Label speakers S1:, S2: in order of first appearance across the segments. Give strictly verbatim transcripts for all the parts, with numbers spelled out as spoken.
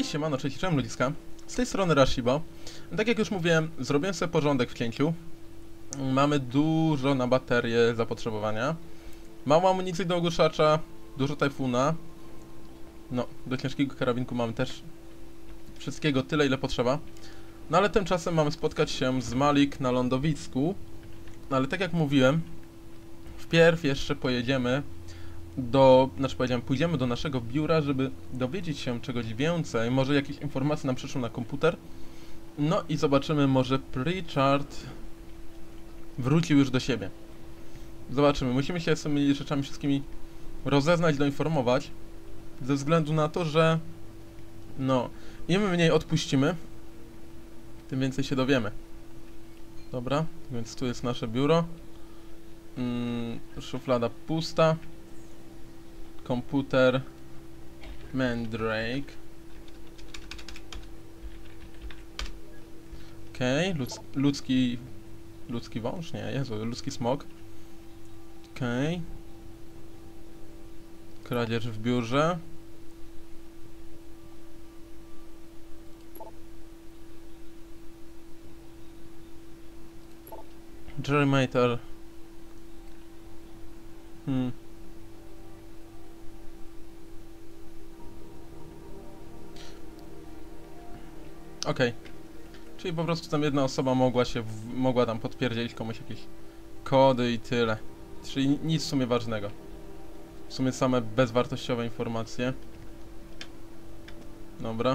S1: Siemano, cześć, cześć ludziska. Z tej strony Rashibo. Tak jak już mówiłem, zrobiłem sobie porządek w cięciu. Mamy dużo na baterię zapotrzebowania. Mało amunicji do ogłuszacza, dużo tajfuna. No, do ciężkiego karabinku mamy też wszystkiego tyle, ile potrzeba. No ale tymczasem mamy spotkać się z Malik na lądowisku. No ale tak jak mówiłem, wpierw jeszcze pojedziemy do, znaczy powiedziałem, pójdziemy do naszego biura, żeby dowiedzieć się czegoś więcej, może jakieś informacje nam przyszły na komputer. No i zobaczymy, może Pritchard wrócił już do siebie. Zobaczymy, musimy się z tymi rzeczami wszystkimi rozeznać, doinformować, ze względu na to, że no, im mniej odpuścimy, tym więcej się dowiemy. Dobra, więc tu jest nasze biuro. Mm, szuflada pusta. Komputer Mandrake. Okej, okay. Ludz, ludzki ludzki wąż? Nie, Jezu, ludzki smok. Okej. Okay. Kradzież w biurze. Jerrymater. Hmm. Okej. Okay. Czyli po prostu tam jedna osoba mogła się, w, mogła tam podpierdzielić komuś jakieś kody i tyle. Czyli nic w sumie ważnego. W sumie same bezwartościowe informacje. Dobra.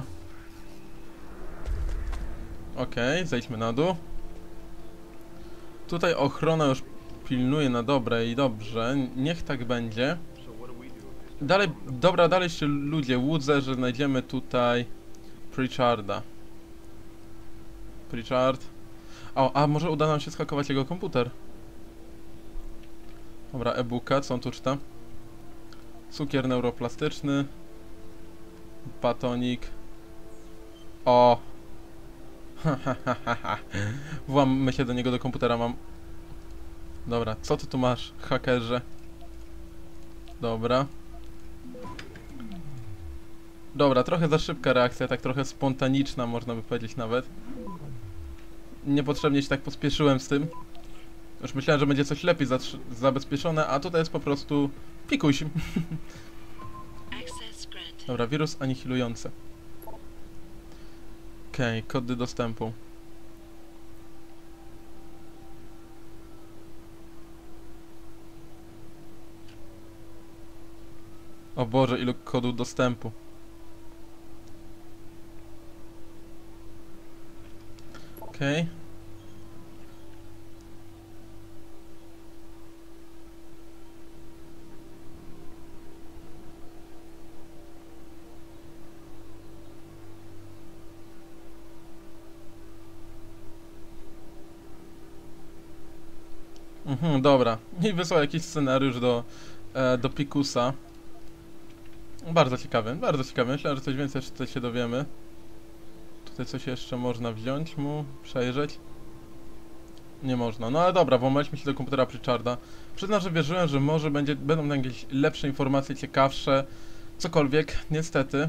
S1: Okej, okay, zejdźmy na dół. Tutaj ochrona już pilnuje na dobre i dobrze. Niech tak będzie. Dalej, dobra, dalej się ludzie łudzę, że znajdziemy tutaj Pritcharda. Pritchard. O, a może uda nam się schakować jego komputer? Dobra, e-booka, co on tu czyta? Cukier neuroplastyczny. Batonik. O! Włammy się do niego do komputera, mam... Dobra, co ty tu masz, hakerze? Dobra. Dobra, trochę za szybka reakcja, tak trochę spontaniczna, można by powiedzieć nawet. Niepotrzebnie się tak pospieszyłem z tym. Już myślałem, że będzie coś lepiej zabezpieczone, a tutaj jest po prostu pikuś. Dobra, wirus anihilujący. Okej, okay, kody dostępu. O Boże, ilu kodów dostępu. Okej. Okay. Mhm, dobra. I wysłał jakiś scenariusz do, e, do Pikusa. Bardzo ciekawy, bardzo ciekawy. Myślę, że coś więcej tutaj się dowiemy. Tutaj coś jeszcze można wziąć mu, przejrzeć. Nie można. No ale dobra, włamaliśmy się do komputera Pritcharda. Przyznam, że wierzyłem, że może będzie, będą tam jakieś lepsze informacje, ciekawsze. Cokolwiek, niestety.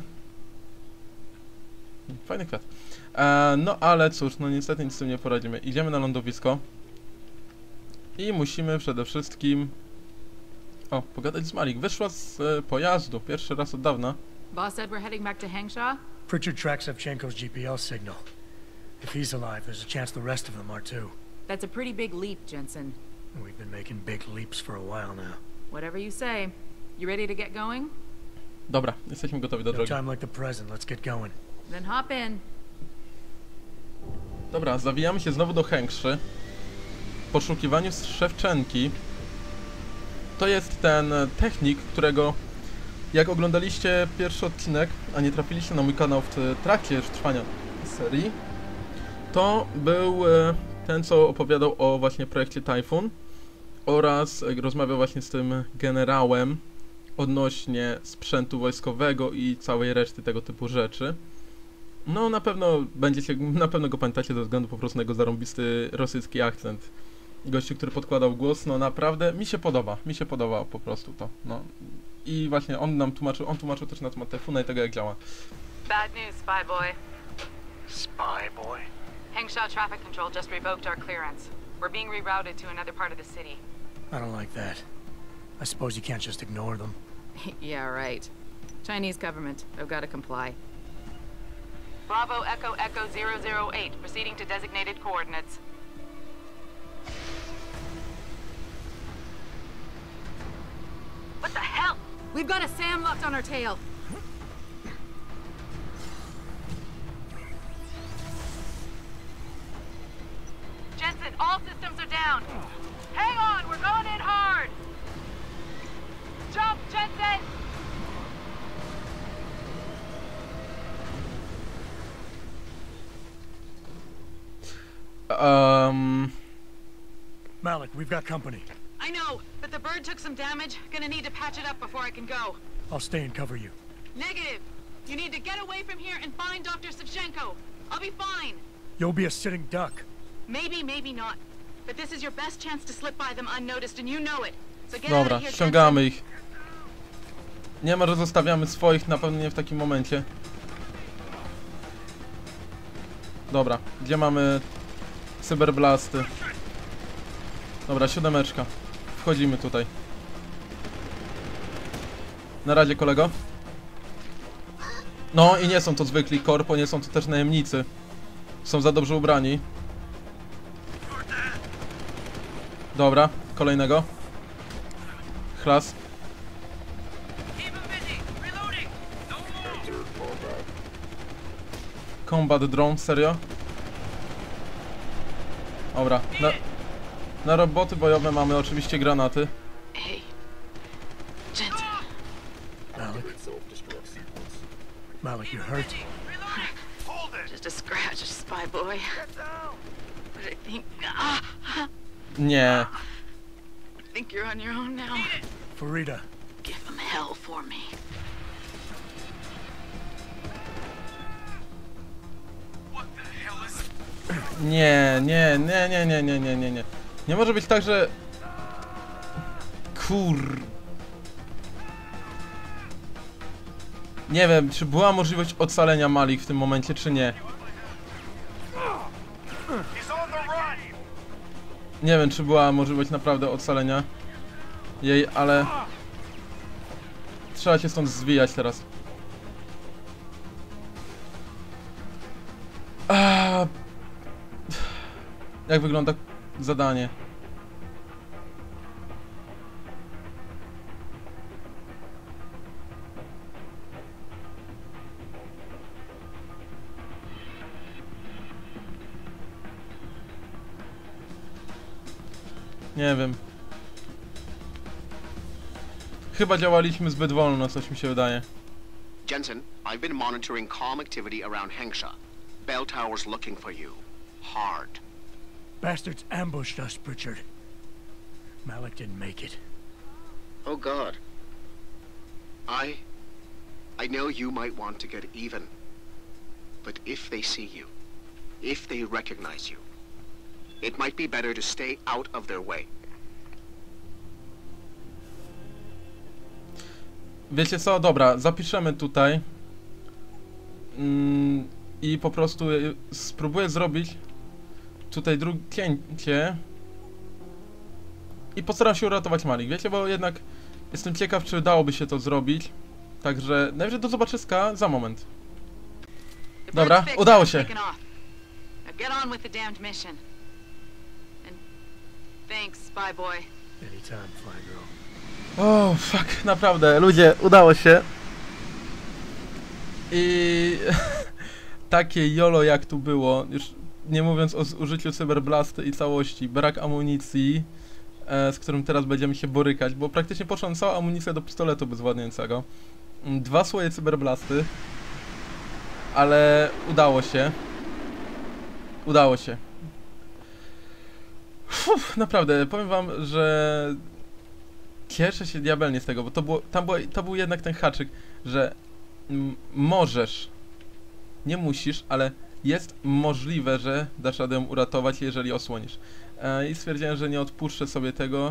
S1: Fajny kwiat. E, no ale cóż, no niestety nic z tym nie poradzimy. Idziemy na lądowisko. I musimy przede wszystkim... O, pogadać z Malik. Wyszła z e, pojazdu. Pierwszy raz od dawna.
S2: Boss said we're heading back to Hangshaw?
S3: Pritchard tracks Evchenko's G P S signal. If he's alive, there's a chance the rest of them are too.
S2: That's a pretty big leap, Jensen.
S3: We've been making big leaps for a while now.
S2: Whatever you say. You ready to get going?
S1: Dobra, jesteśmy gotowi do drogi.
S3: No time like the present. Let's get going.
S2: Then hop in.
S1: Dobra, zawijamy się znowu do Hengszy. W poszukiwaniu Szewczenki. To jest ten technik, którego jak oglądaliście pierwszy odcinek, a nie trafiliście na mój kanał w trakcie już trwania serii, to był ten, co opowiadał o właśnie projekcie Typhoon oraz rozmawiał właśnie z tym generałem odnośnie sprzętu wojskowego i całej reszty tego typu rzeczy. No na pewno będziecie, na pewno go pamiętacie ze względu po prostu na jego zarąbisty rosyjski akcent. Gościu, który podkładał głos, no naprawdę mi się podoba, mi się podoba po prostu to, no. I właśnie on nam tłumaczył, on tłumaczył też na temat Typhoona i tego, jak działa.
S2: Bad news, Spy Boy.
S3: Spy boy.
S2: Hengsha Traffic Control just revoked our clearance. We're being rerouted to another part of the city.
S3: I don't like that. I suppose you can't just ignore them.
S2: Yeah, right. Chinese government. I've got to comply. Bravo Echo Echo zero zero eight, proceeding to designated coordinates. What the hell? We've got a SAM locked on our tail. Jensen, all systems are down. Hang on, we're going in hard. Jump, Jensen!
S1: Um...
S3: Malik, we've got company.
S2: I know, but the bird took some damage. Gonna need to patch it up before I can go.
S3: I'll stay and cover you.
S2: Negative. You need to get away from here and find Doctor Savchenko. I'll be fine.
S3: You'll be a sitting duck.
S2: Maybe, maybe not. But this is your best chance to slip by them unnoticed, and you know it. So get out
S1: Dobra,
S2: of here,
S1: ściągamy ich. Nie ma, że zostawiamy swoich, na pewno nie w takim momencie. Dobra, gdzie mamy cyberblasty? Dobra, siódemeczka. Wchodzimy tutaj. Na razie, kolego. No i nie są to zwykli korpo, nie są to też najemnicy. Są za dobrze ubrani. Dobra, kolejnego. Chlas. Combat drone, serio? Dobra, na, na roboty bojowe mamy oczywiście granaty.
S2: Hey, Jensen.
S3: Malik. Malik, you hurt?
S2: Just a scratch, Spy Boy. But I think... Ah,
S1: Nie.
S2: I think you're on your own now.
S3: Farida.
S2: Give them hell for me.
S1: Nie, nie, nie, nie, nie, nie, nie, nie, nie. Nie może być tak, że... Kur... Nie wiem, czy była możliwość ocalenia Malik w tym momencie, czy nie. Nie wiem, czy była możliwość naprawdę ocalenia jej, ale... Trzeba się stąd zwijać teraz. A... Jak wygląda zadanie? Nie wiem. Chyba działaliśmy zbyt wolno, coś mi się wydaje.
S4: Jensen, I've been monitoring calm activity around Hengsha. Bell Tower's looking for you. Hard.
S3: Bastards ambushed us, Pritchard. Malik didn't make it.
S4: Oh God. I... I know you might want to get even. But if they see you, if they recognize you, it might be better to stay out of their way.
S1: Wiecie co? Dobra, zapiszemy tutaj. Mm, I po prostu spróbuję zrobić tutaj drugie cięcie. I postaram się uratować Malik, wiecie, bo jednak jestem ciekaw, czy dałoby się to zrobić. Także najwyżej do zobaczyska za moment. Dobra, udało się.
S2: Get on with the damned mission. And thanks, Spy Boy.
S3: Anytime, Fly Girl.
S1: O, fuck, naprawdę, ludzie, udało się. I takie jolo jak tu było, już nie mówiąc o użyciu cyberblasty i całości, brak amunicji, e, z którym teraz będziemy się borykać, bo praktycznie poszła cała amunicja do pistoletu bezwładniającego. Dwa słoje cyberblasty, ale udało się. Udało się. Uf, naprawdę, powiem wam, że cieszę się diabelnie z tego, bo to, było, tam było, to był jednak ten haczyk, że m możesz, nie musisz, ale jest możliwe, że dasz radę ją uratować, jeżeli osłonisz. E, I stwierdziłem, że nie odpuszczę sobie tego,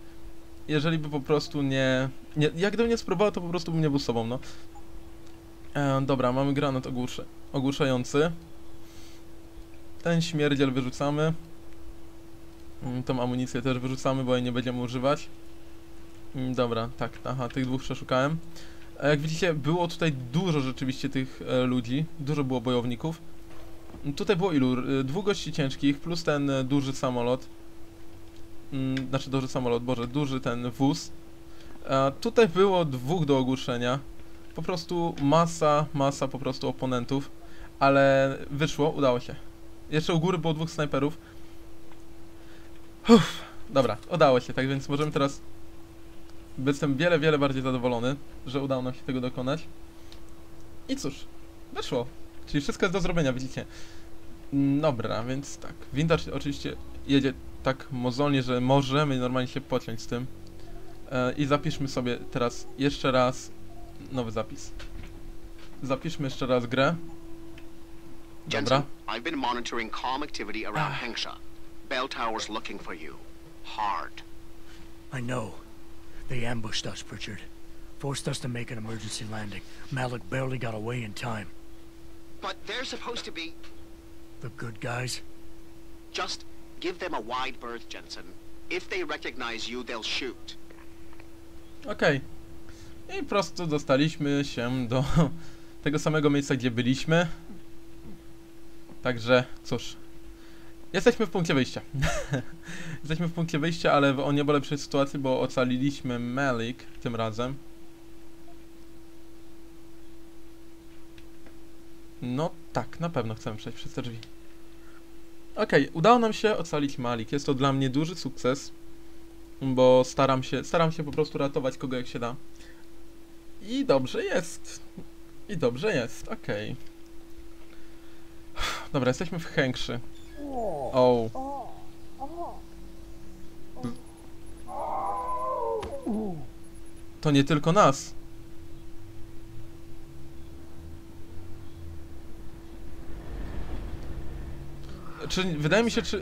S1: jeżeli by po prostu nie... nie jak gdybym nie spróbował, to po prostu bym nie był sobą, no. E, dobra, mamy granat ogłusze, ogłuszający. Ten śmierdziel wyrzucamy. Mm, tą amunicję też wyrzucamy, bo jej nie będziemy używać. Mm, dobra, tak, aha, tych dwóch przeszukałem. A jak widzicie, było tutaj dużo rzeczywiście tych e, ludzi. Dużo było bojowników. Tutaj było ilu? Dwóch gości ciężkich, plus ten e, duży samolot. Mm, znaczy duży samolot, boże, duży ten wóz. E, tutaj było dwóch do ogłuszenia. Po prostu masa, masa po prostu oponentów. Ale wyszło, udało się. Jeszcze u góry było dwóch snajperów. Uff, dobra, udało się, tak więc możemy teraz... Jestem wiele, wiele bardziej zadowolony, że udało nam się tego dokonać. I cóż, wyszło. Czyli wszystko jest do zrobienia, widzicie. Dobra, więc tak. Vintage oczywiście jedzie tak mozolnie, że możemy normalnie się pociąć z tym. E, I zapiszmy sobie teraz jeszcze raz nowy zapis. Zapiszmy jeszcze raz grę. Dobra.
S4: Jensen, I've been monitoring calm activity around Hengsha. Bell Tower's looking for you. Hard.
S3: I know. They ambushed us, Pritchard. Forced us to make an emergency landing. Malik barely got away in time.
S4: But they're supposed to be...
S3: The good guys?
S4: Just give them a wide berth, Jensen. If they recognize you, they'll shoot.
S1: Okej. Okay. I po prostu dostaliśmy się do tego samego miejsca, gdzie byliśmy. Także, cóż. Jesteśmy w punkcie wyjścia. Jesteśmy w punkcie wyjścia, ale w o niebo lepszej sytuacji, bo ocaliliśmy Malik tym razem. No tak, na pewno chcemy przejść przez te drzwi. Okej, okay, udało nam się ocalić Malik. Jest to dla mnie duży sukces, bo staram się, staram się po prostu ratować kogo jak się da. I dobrze jest. I dobrze jest, okej. Okay. Dobra, jesteśmy w Hengszy. O. To nie tylko nas. Czy, wydaje mi się, czy...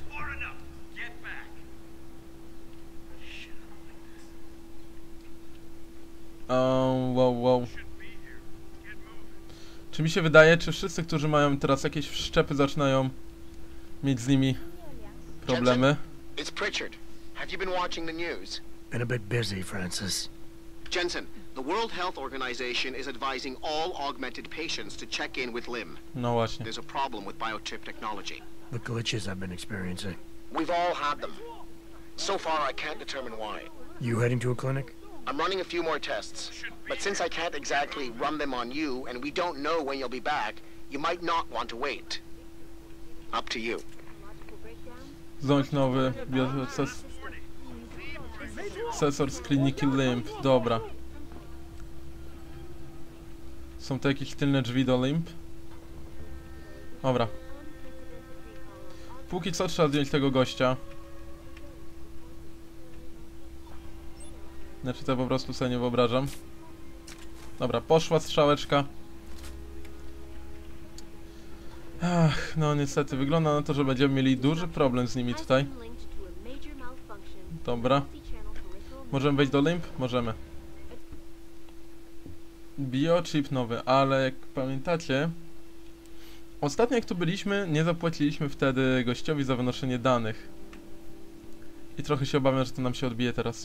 S1: Um, wow, wow. Czy mi się wydaje, czy wszyscy, którzy mają teraz jakieś wszczepy, zaczynają mieć z nimi problemy?
S4: It's Pritchard. Have you been watching the news?
S3: Been a bit busy, Francis.
S4: Jensen, the World Health Organization is advising all augmented patients to check in with Lim.
S1: No właśnie.
S4: There's a problem with biochip technology.
S3: The glitches I've been experiencing.
S4: We've all had them. So far, I can't determine why.
S3: You heading to a clinic?
S4: I'm running a few more tests, but since I can't exactly run them on you, and we don't know when you'll be back, you might not want to wait. Up to you.
S1: Zdąć nowy bioprocesor z kliniki Limb. Dobra. Są to jakieś tylne drzwi do Limb? Dobra. Póki co trzeba zdjąć tego gościa. Znaczy to po prostu sobie nie wyobrażam. Dobra, poszła strzałeczka. Ach, no niestety wygląda na to, że będziemy mieli duży problem z nimi tutaj. Dobra. Możemy wejść do Limb? Możemy. Biochip nowy, ale jak pamiętacie, ostatnio jak tu byliśmy, nie zapłaciliśmy wtedy gościowi za wynoszenie danych. I trochę się obawiam, że to nam się odbije teraz.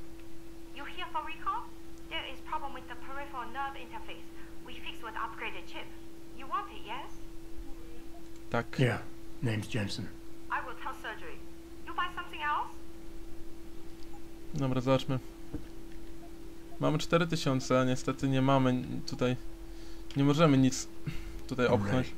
S1: Tak.
S3: Yeah, name's Jensen.
S2: I will tell surgery. You buy something else?
S1: Dobra, zobaczmy. Mamy cztery tysiące, a niestety nie mamy tutaj... Nie możemy nic tutaj opchnąć.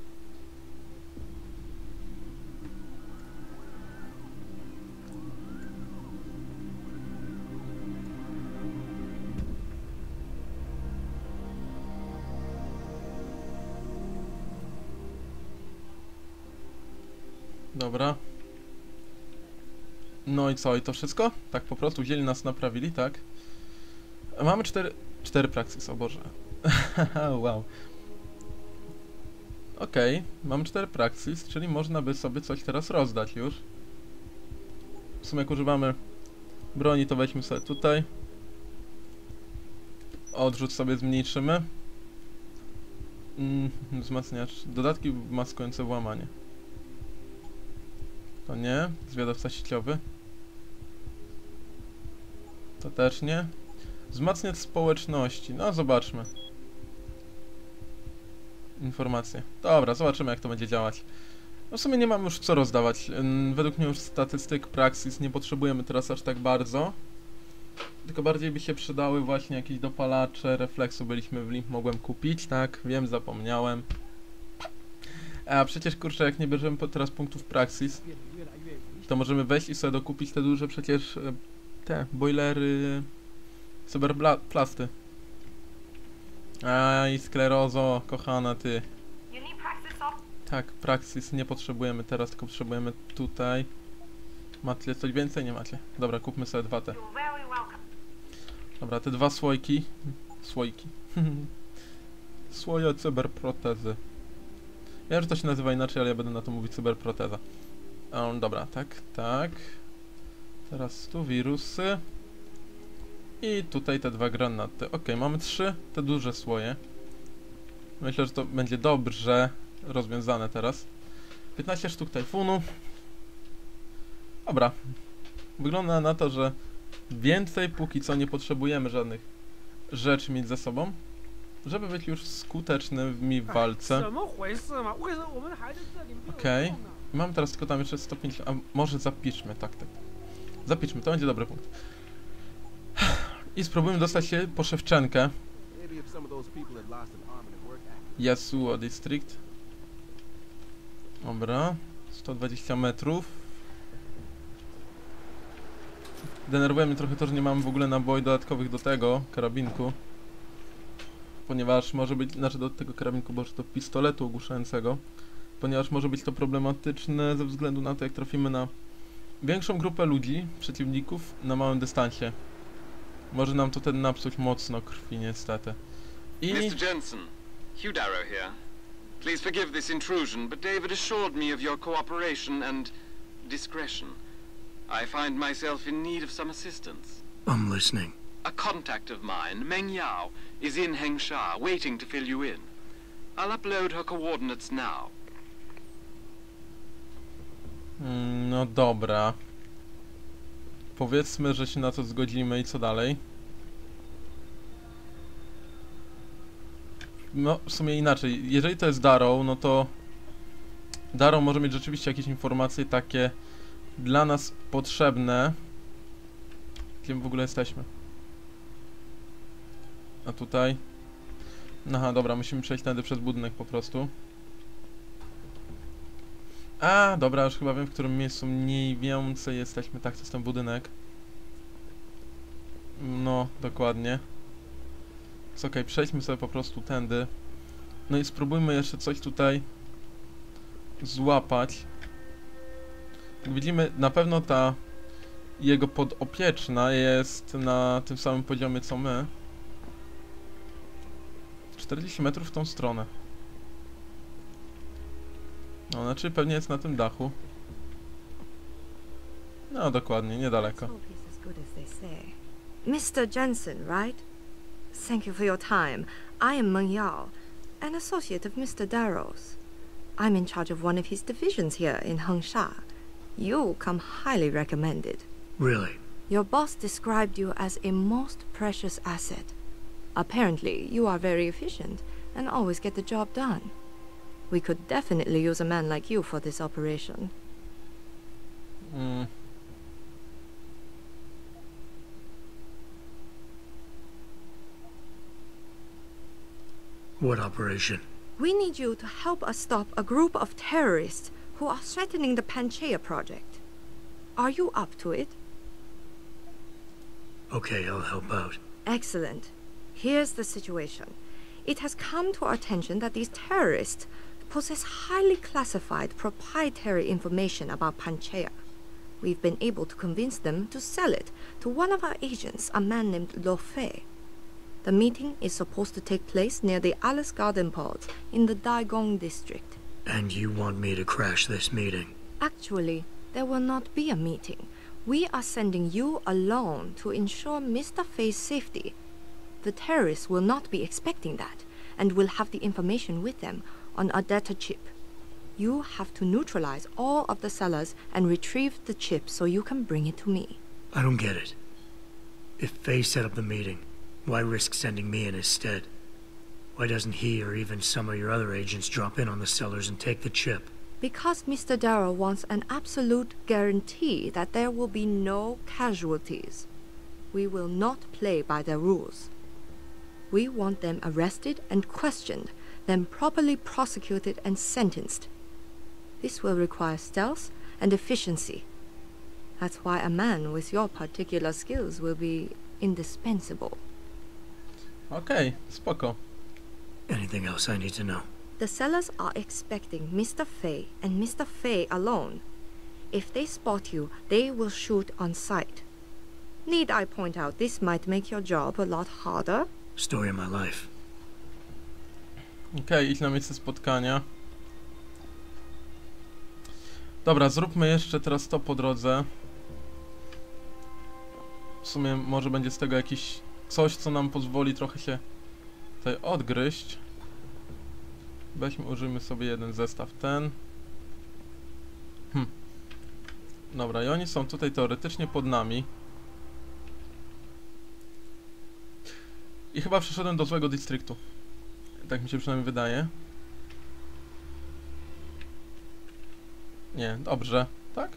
S1: Dobra. No i co? I to wszystko? Tak po prostu wzięli nas, naprawili, tak? Mamy cztery... Cztery praxis, o Boże. Wow. Okej, okay. Mamy cztery praxis, czyli można by sobie coś teraz rozdać już. W sumie jak używamy broni, to weźmy sobie tutaj. Odrzut sobie zmniejszymy. Mm, wzmacniacz. Dodatki maskujące włamanie. To nie. Zwiadowca sieciowy. To też nie. Wzmacniacz społeczności. No, zobaczmy. Informacje. Dobra, zobaczymy, jak to będzie działać. No w sumie nie mam już co rozdawać. Według mnie już statystyk, praksis nie potrzebujemy teraz aż tak bardzo. Tylko bardziej by się przydały właśnie jakieś dopalacze, refleksu byliśmy w limp, mogłem kupić, tak? Wiem, zapomniałem. A przecież kurczę, jak nie bierzemy teraz punktów praksis, to możemy wejść i sobie dokupić te duże przecież te boilery cyberplasty. Aj, sklerozo, kochana ty. Tak, praksis nie potrzebujemy teraz, tylko potrzebujemy tutaj. Macie coś więcej? Nie macie. Dobra, kupmy sobie dwa te. Dobra, te dwa słoiki. Słoiki. Słoje cyberprotezy. Wiem, że to się nazywa inaczej, ale ja będę na to mówić cyberproteza. Um, dobra, tak, tak. Teraz tu wirusy. I tutaj te dwa granaty. Ok, mamy trzy te duże słoje. Myślę, że to będzie dobrze rozwiązane teraz. piętnaście sztuk tajfunu. Dobra. Wygląda na to, że więcej póki co nie potrzebujemy żadnych rzeczy mieć ze sobą, żeby być już skutecznymi w walce. Okej. Okay. Mam teraz tylko tam jeszcze sto pięćdziesiąt. A może zapiszmy, tak, tak. Zapiszmy, to będzie dobry punkt. I spróbujmy dostać się po Szewczenkę. Yasuo District. Dobra. sto dwadzieścia metrów. Denerwuje mnie trochę to, że nie mamy w ogóle naboi dodatkowych do tego karabinku. Ponieważ może być, znaczy do tego karabinku, boże, do pistoletu ogłuszającego. Ponieważ może być to problematyczne ze względu na to, jak trafimy na większą grupę ludzi, przeciwników, na małym dystansie. Może nam to ten napsuć mocno krwi, niestety. I...
S5: mister Jensen, Hugh Darrow here. Please forgive this intrusion, but David assured me of your cooperation and discretion. I find myself in need of some assistance.
S3: I'm listening.
S5: A contact of mine, Meng Yao, is in Hengsha, waiting to fill you in. I'll upload her coordinates now.
S1: Mm, no dobra. Powiedzmy, że się na to zgodzimy i co dalej? No, w sumie inaczej. Jeżeli to jest Darrow, no to Darrow może mieć rzeczywiście jakieś informacje takie dla nas potrzebne. Gdzie my w ogóle jesteśmy? A tutaj? Aha, dobra, musimy przejść tędy przez budynek po prostu. A, dobra, już chyba wiem, w którym miejscu mniej więcej jesteśmy. Tak, to jest ten budynek. No, dokładnie. Jest okej, przejdźmy sobie po prostu tędy. No i spróbujmy jeszcze coś tutaj złapać. Jak widzimy, na pewno ta jego podopieczna jest na tym samym poziomie co my. czterdzieści metrów w tą stronę. No, znaczy pewnie jest na tym dachu. No, dokładnie, niedaleko.
S6: mister Jensen, right? Thank you for your time. I am Meng Yao, an associate of mister Darrow's. I'm in charge of one of his divisions here in Hengsha. You come highly recommended.
S3: Really?
S6: Your boss described you as a most precious asset. Apparently, you are very efficient and always get the job done. We could definitely use a man like you for this operation.
S1: Mm.
S3: What operation?
S6: We need you to help us stop a group of terrorists who are threatening the Panchaea project. Are you up to it?
S3: Okay, I'll help out.
S6: Excellent. Here's the situation. It has come to our attention that these terrorists possess highly classified proprietary information about Panchaea. We've been able to convince them to sell it to one of our agents, a man named Lo Fei. The meeting is supposed to take place near the Alice Garden Pods in the Daigong district.
S3: And you want me to crash this meeting?
S6: Actually, there will not be a meeting. We are sending you alone to ensure Mister Fei's safety. The terrorists will not be expecting that, and will have the information with them on a data chip. You have to neutralize all of the sellers and retrieve the chip so you can bring it to me.
S3: I don't get it. If Faye set up the meeting, why risk sending me in his stead? Why doesn't he or even some of your other agents drop in on the sellers and take the chip?
S6: Because Mister Darrow wants an absolute guarantee that there will be no casualties. We will not play by their rules. We want them arrested and questioned, then properly prosecuted and sentenced. This will require stealth and efficiency. That's why a man with your particular skills will be indispensable.
S1: Okej, spoko.
S3: Anything else I need to know?
S6: The sellers are expecting Mister Fay and Mister Fay alone. If they spot you, they will shoot on sight. Need I point out this might make your job a lot harder?
S3: Story of my life.
S1: Okej, idź na miejsce spotkania. Dobra, zróbmy jeszcze teraz to po drodze. W sumie może będzie z tego jakiś coś, co nam pozwoli trochę się tutaj odgryźć. Weźmy, użyjmy sobie jeden zestaw, ten. Hm. Dobra, i oni są tutaj teoretycznie pod nami. I chyba przyszedłem do złego dystryktu. Tak mi się przynajmniej wydaje. Nie, dobrze, tak?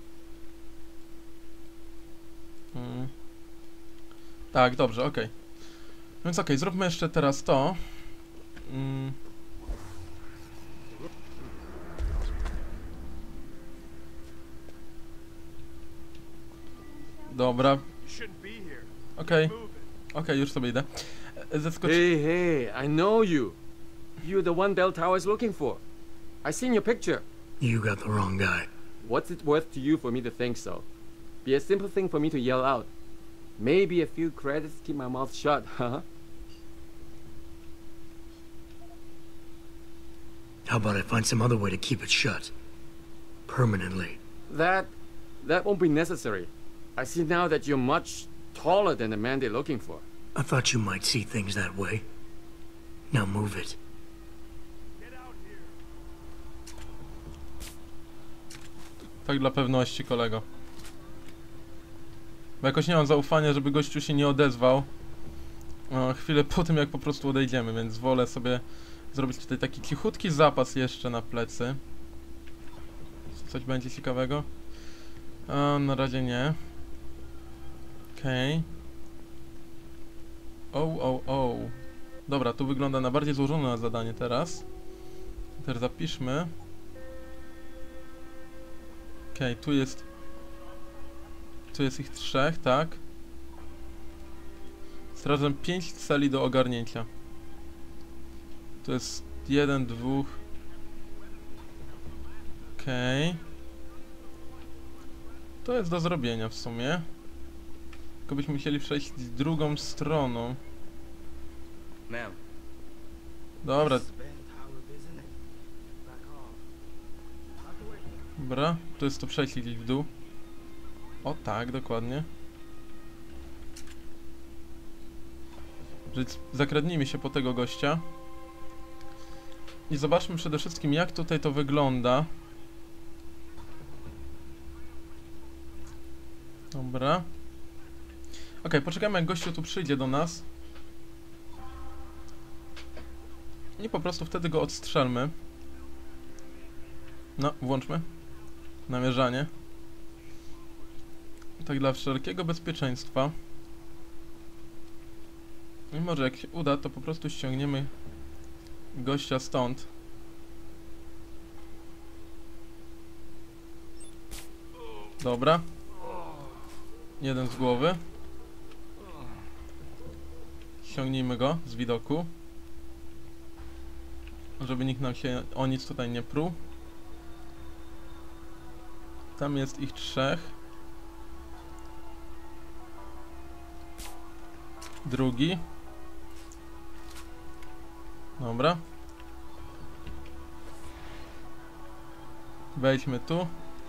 S1: Hmm. Tak, dobrze, okej. Okay. Więc okej, okay, zróbmy jeszcze teraz to. Hmm. Dobra. Okej. Okay. Okej, okay, już sobie idę. Zeskocz...
S7: Hey, hey, I know you. You're the one Del Tower is looking for. I seen your picture.
S3: You got the wrong guy.
S7: What's it worth to you for me to think so? Be a simple thing for me to yell out. Maybe a few credits keep my mouth shut, huh?
S3: How about I find some other way to keep it shut? Permanently.
S7: That... that won't be necessary. I see now that you're much taller than the man they're looking for.
S3: I thought you might see things that way. Now move it.
S1: Tak dla pewności, kolego. Bo jakoś nie mam zaufania, żeby gościu się nie odezwał o, chwilę po tym, jak po prostu odejdziemy, więc wolę sobie zrobić tutaj taki cichutki zapas jeszcze na plecy. Coś będzie ciekawego? A, na razie nie. Okej. Okay. O, o, o. Dobra, tu wygląda na bardziej złożone zadanie teraz. Teraz zapiszmy. Okej, okay, tu jest... Tu jest ich trzech, tak? Strażem pięć celi do ogarnięcia. Tu jest jeden, dwóch... Okej. Okay. To jest do zrobienia w sumie. Tylko byśmy musieli przejść drugą stroną. Dobra. Dobra, to jest to przejście gdzieś w dół. O tak, dokładnie. Więc zakradnijmy się po tego gościa. I zobaczmy przede wszystkim, jak tutaj to wygląda. Dobra. Ok, poczekajmy, jak gościu tu przyjdzie do nas. I po prostu wtedy go odstrzelmy. No, włączmy namierzanie. Tak dla wszelkiego bezpieczeństwa. I może jak się uda, to po prostu ściągniemy gościa stąd. Dobra. Jeden z głowy. Ściągnijmy go z widoku. Żeby nikt nam się o nic tutaj nie pruł. Tam jest ich trzech. Drugi. Dobra. Wejdźmy tu.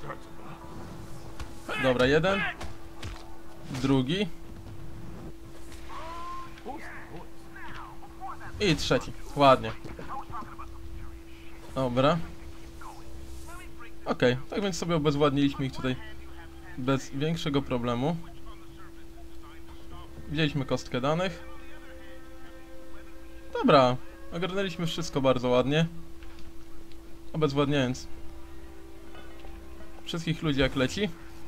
S1: Dobra, jeden. Drugi. I trzeci. Ładnie. Dobra. Okej, okay, tak więc sobie obezwładniliśmy ich tutaj bez większego problemu. Wzięliśmy kostkę danych. Dobra, ogarnęliśmy wszystko bardzo ładnie. Obezwładniając wszystkich ludzi jak leci.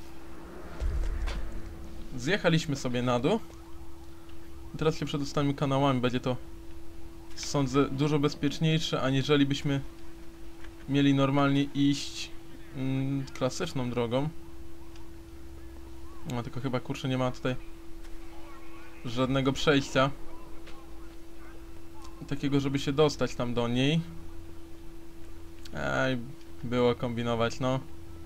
S1: Zjechaliśmy sobie na dół. I teraz się przedostaniemy kanałami, będzie to, sądzę, dużo bezpieczniejsze, aniżeli byśmy mieli normalnie iść mm, klasyczną drogą. No tylko chyba, kurczę, nie ma tutaj żadnego przejścia takiego, żeby się dostać tam do niej. Ej, było kombinować, no.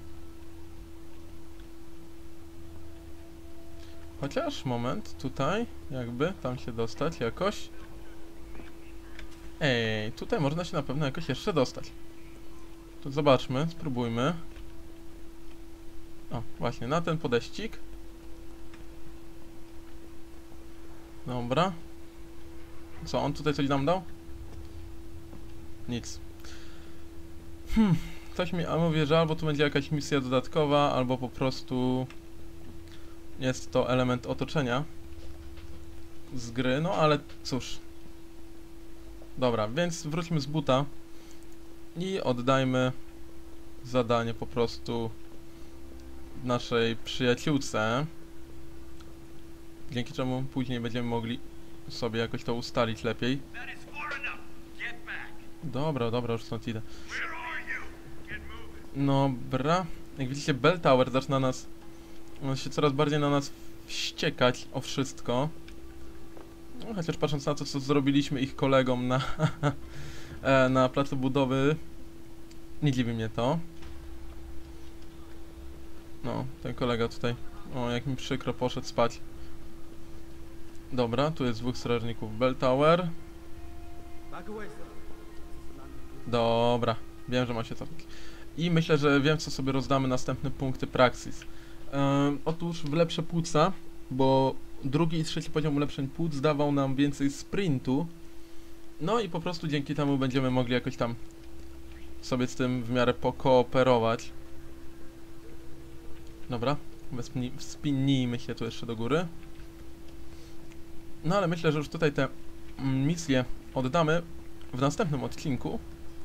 S1: Chociaż, moment, tutaj, jakby, tam się dostać jakoś. Ej, tutaj można się na pewno jakoś jeszcze dostać. To zobaczmy, spróbujmy. O, właśnie, na ten podeścik. Dobra. Co, on tutaj coś nam dał? Nic. Hmm, ktoś mi mówi, że albo tu będzie jakaś misja dodatkowa, albo po prostu jest to element otoczenia z gry, no ale cóż. Dobra, więc wróćmy z buta i oddajmy zadanie po prostu naszej przyjaciółce, dzięki czemu później będziemy mogli sobie jakoś to ustalić lepiej. Dobra, dobra, już stąd idę. Dobra, jak widzicie, Bell Tower zaczyna nas, on się coraz bardziej na nas wściekać o wszystko. No, chociaż patrząc na to, co zrobiliśmy ich kolegom na, na placu budowy, nie dziwi mnie to. No, ten kolega tutaj, o, jak mi przykro, poszedł spać. Dobra, tu jest dwóch strażników Bell Tower. Dobra, wiem, że ma się cofnąć. I myślę, że wiem, co sobie rozdamy następne punkty Praxis. Um, otóż w lepsze płuca, bo drugi i trzeci poziom ulepszeń płuc dawał nam więcej sprintu. No i po prostu dzięki temu będziemy mogli jakoś tam sobie z tym w miarę pokooperować. Dobra, wspinijmy się tu jeszcze do góry. No ale myślę, że już tutaj te misje oddamy w następnym odcinku.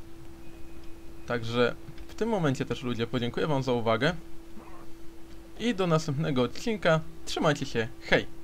S1: Także w tym momencie też, ludzie, podziękuję wam za uwagę. I do następnego odcinka. Trzymajcie się, hej!